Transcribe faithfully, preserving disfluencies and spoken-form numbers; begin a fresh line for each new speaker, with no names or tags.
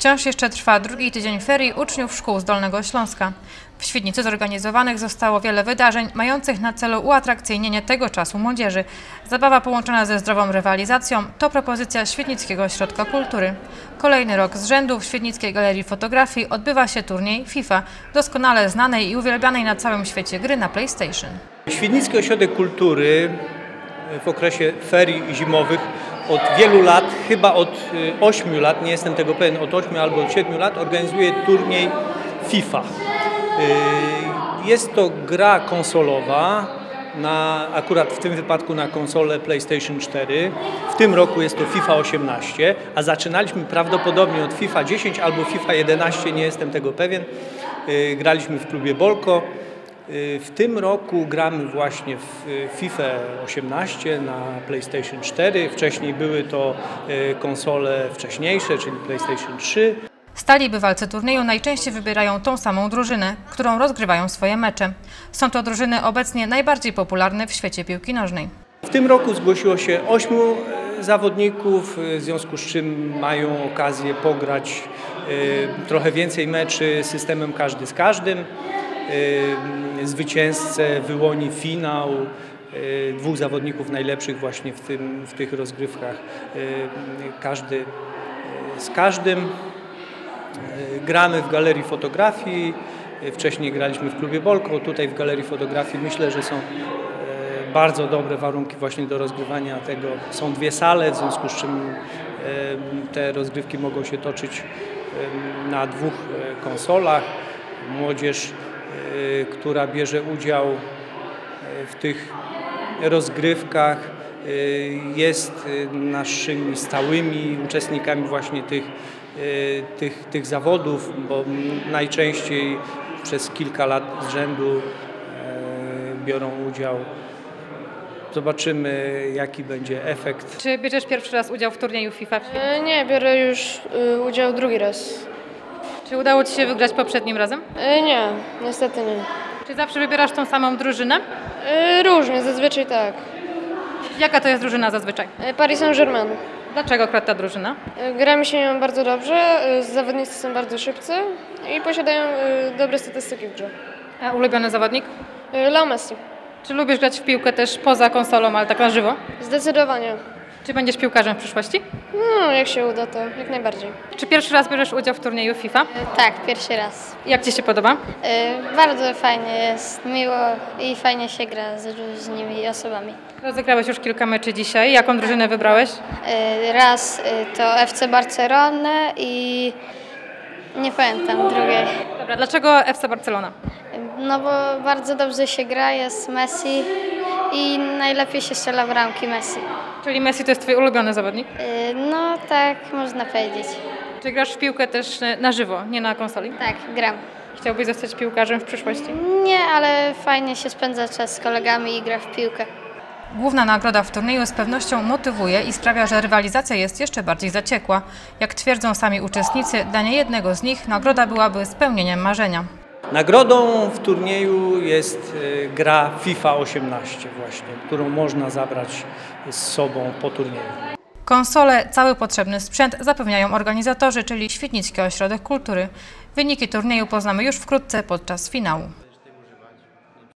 Wciąż jeszcze trwa drugi tydzień ferii uczniów szkół z Dolnego Śląska. W Świdnicy zorganizowanych zostało wiele wydarzeń mających na celu uatrakcyjnienie tego czasu młodzieży. Zabawa połączona ze zdrową rywalizacją to propozycja Świdnickiego Ośrodka Kultury. Kolejny rok z rzędu w Świdnickiej Galerii Fotografii odbywa się turniej FIFA, doskonale znanej i uwielbianej na całym świecie gry na PlayStation.
Świdnicki Ośrodek Kultury w okresie ferii zimowych od wielu lat, chyba od ośmiu lat, nie jestem tego pewien, od ośmiu albo od siedmiu lat organizuje turniej FIFA. Jest to gra konsolowa, na, akurat w tym wypadku na konsolę PlayStation cztery. W tym roku jest to FIFA osiemnaście, a zaczynaliśmy prawdopodobnie od FIFA dziesięć albo FIFA jedenaście, nie jestem tego pewien. Graliśmy w klubie Bolko. W tym roku gramy właśnie w FIFA osiemnaście na PlayStation cztery. Wcześniej były to konsole wcześniejsze, czyli PlayStation trzy.
Stali bywalcy turnieju najczęściej wybierają tą samą drużynę, którą rozgrywają swoje mecze. Są to drużyny obecnie najbardziej popularne w świecie piłki nożnej.
W tym roku zgłosiło się ośmiu zawodników, w związku z czym mają okazję pograć trochę więcej meczy systemem każdy z każdym. Zwycięzcę wyłoni finał dwóch zawodników najlepszych właśnie w, tym, w tych rozgrywkach, każdy z każdym. Gramy w Galerii Fotografii, wcześniej graliśmy w klubie Bolko, tutaj w Galerii Fotografii myślę, że są bardzo dobre warunki właśnie do rozgrywania tego. Są dwie sale, w związku z czym te rozgrywki mogą się toczyć na dwóch konsolach. Młodzież, która bierze udział w tych rozgrywkach, jest naszymi stałymi uczestnikami właśnie tych, tych, tych zawodów, bo najczęściej przez kilka lat z rzędu biorą udział. Zobaczymy, jaki będzie efekt.
Czy bierzesz pierwszy raz udział w turnieju FIFA?
Nie, biorę już udział drugi raz.
Czy udało Ci się wygrać poprzednim razem?
Nie, niestety nie.
Czy zawsze wybierasz tą samą drużynę?
Różnie, zazwyczaj tak.
Jaka to jest drużyna zazwyczaj?
Paris Saint-Germain.
Dlaczego akurat ta drużyna?
Gra mi się nią bardzo dobrze, zawodnicy są bardzo szybcy i posiadają dobre statystyki w grze.
A ulubiony zawodnik?
Leo Messi.
Czy lubisz grać w piłkę też poza konsolą, ale tak na żywo?
Zdecydowanie.
Czy będziesz piłkarzem w przyszłości?
No, jak się uda, to jak najbardziej.
Czy pierwszy raz bierzesz udział w turnieju FIFA?
Tak, pierwszy raz.
Jak Ci się podoba?
Yy, bardzo fajnie jest, miło i fajnie się gra z różnymi osobami.
Rozegrałeś już kilka meczy dzisiaj. Jaką drużynę wybrałeś?
Yy, raz yy, to F C Barcelonę i nie pamiętam drugiej.
Dobra, dlaczego F C Barcelona?
No bo bardzo dobrze się gra, jest Messi i najlepiej się strzela bramki Messi.
Czyli Messi to jest Twój ulubiony zawodnik?
Yy, no tak można powiedzieć.
Czy grasz w piłkę też na żywo, nie na konsoli?
Tak, gram.
Chciałbyś zostać piłkarzem w przyszłości?
Nie, ale fajnie się spędza czas z kolegami i gra w piłkę.
Główna nagroda w turnieju z pewnością motywuje i sprawia, że rywalizacja jest jeszcze bardziej zaciekła. Jak twierdzą sami uczestnicy, dla niejednego z nich nagroda byłaby spełnieniem marzenia.
Nagrodą w turnieju jest gra FIFA osiemnaście właśnie, którą można zabrać z sobą po turnieju.
Konsole, cały potrzebny sprzęt zapewniają organizatorzy, czyli Świdnicki Ośrodek Kultury. Wyniki turnieju poznamy już wkrótce podczas finału.